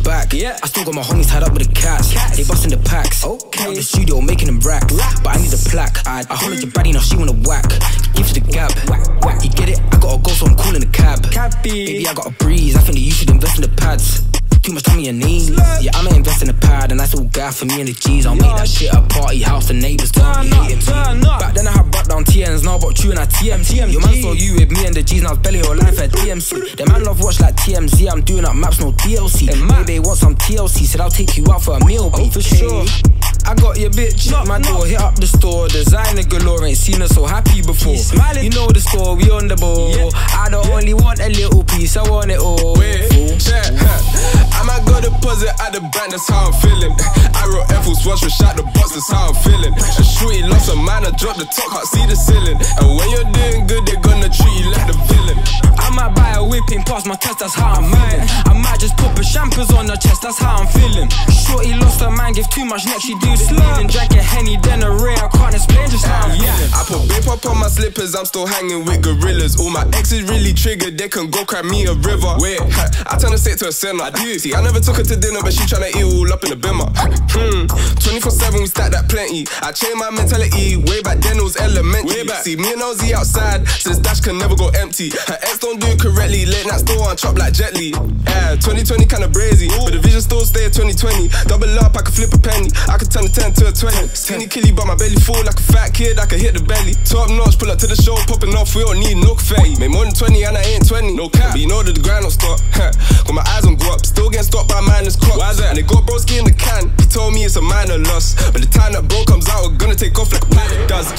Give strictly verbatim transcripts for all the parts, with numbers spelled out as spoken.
back. Yeah. I still got my homies tied up with the cats. Cats. They busting the packs. Okay. Out the studio making them racks. Racks. But I need a plaque. I, I hollered your baddie, now she wanna whack. Give to the gab. Whack, whack. You get it? I gotta go, so I'm calling the cab. Cappy. Baby, I got a breeze. I think that you should invest in the pads. Too much time on your knees. Slut. Yeah, I'ma invest in a pad, and that's all gas for me and the G's. I'll Yeah. make that shit a party house, the neighbours don't be Turn up, hating turn me. up. Back then I had brought down T Ns, now I bought you and I T M C. T M G. Your man saw you with me and the G's, now it's belly or life at D M C. The man love watch like T M Z, I'm doing up maps, no D L C. Hey, man. Maybe they want some T L C, said I'll take you out for a meal, Oh, babe. for sure. I got your bitch, Knock, my door, knock. hit up the store. Designer galore, ain't seen her so happy before. Keep smiling. You know the score, we on the ball. Yeah. I don't only want a little piece, I want it all. Wait, Fool. check. I might go deposit at the bank, that's how I'm feeling. I wrote F was watch, shot the box, that's how I'm feeling. A shorty lost a man, I dropped the top, can't see the ceiling. And when you're doing good, they're gonna treat you like the villain. I might buy a whipping past my test, that's how I'm feeling. I might just pop a champers on her chest, that's how I'm feeling. Shorty lost her man, give too much next, she do the slut. And drank a Henny, then a Ray, I can't explain just how I'm Yeah, feeling. I put big pop on my slippers, I'm still hanging with gorillas. All my exes really triggered, they can go cry me a river. Wait, I turn a stick to a sinner. I do. See, I never took her to dinner, but she tryna eat all up in the bimmer. Hmm, twenty-four seven, we stack that plenty. I changed my mentality, way back then it was elementary. Way back. See, me and Ozzy outside, so this dash can never go empty. Her ex don't do it correctly, late night store and chop like Jet Li. Yeah, twenty twenty kinda brazy, but the vision still stay at twenty twenty. Double up, I can flip a penny, I can turn a ten to a twenty. Skinny killy, but my belly full like a fat kid, I can hit the belly. Top notch, pull up to the show, popping off, we don't need no confetti. Made more than twenty and I ain't twenty, no cap. But you know that the grind don't stop. Got my eyes on go up, still getting stopped by minus crop. Why is that? And they got broski in the can, he told me it's a minor loss. But the time that bro comes out, we're gonna take off like a pilot does.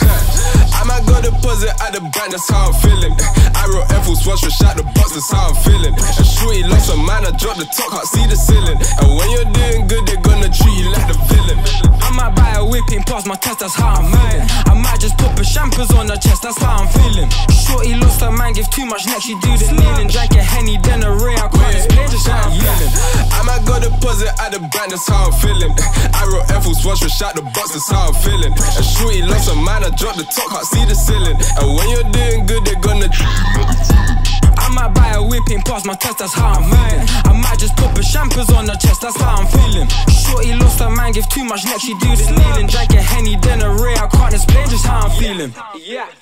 I might go deposit at the bank, that's how I'm feeling. I wrote F was watch, shot the box, that's how I'm feeling. A shorty lost a man, I dropped the top, can't see the ceiling. And when you're doing good, they're gonna treat you like the villain. I might buy a whipping past my test, that's how I'm feeling. I might just pop a champers on her chest, that's how I'm feeling. Shorty lost her man, give too much next, she do the kneeling. Drank a Henny, then a Ray, I can't explain just how I'm feeling. I might go deposit at the bank, that's how I'm feeling. I wrote F was watch, shot the box, that's how I'm feeling. A shorty lost a man, I dropped the top, can't see the ceiling. And when you're doing good, they're gonna treat you like the villain. I might buy a whipping past my test, that's how I'm feeling. I might just pop a champers on her chest, that's how I'm feeling. Shorty lost her man, give too much next, she do the kneeling. Drank a Henny, then a Ray, I can't explain just how I'm feeling. Yeah.